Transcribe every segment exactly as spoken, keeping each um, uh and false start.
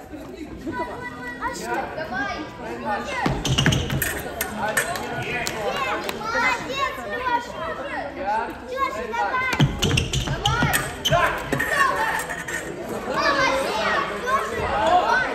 Давай! Молодец, Леша! Леша, давай! Давай! Молодец! Леша, давай!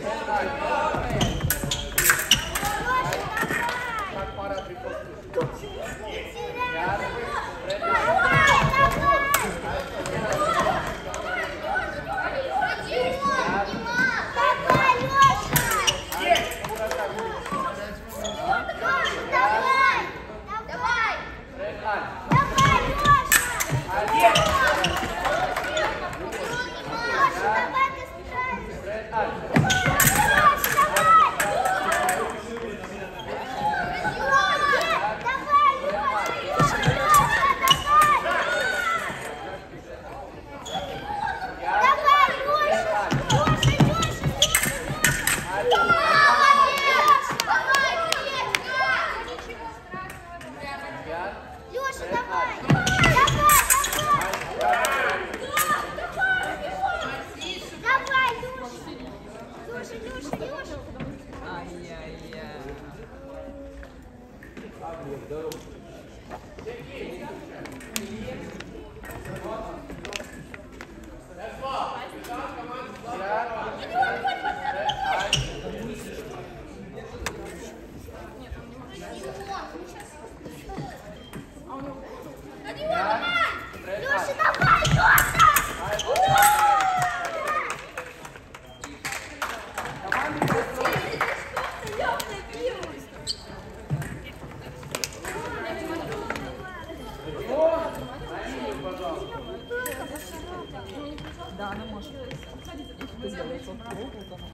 Леша, давай! Давай, давай! Давай, Леша! Леша, Леша, Леша! Ай-яй-яй. Леша, давай, Леша! Да, она может.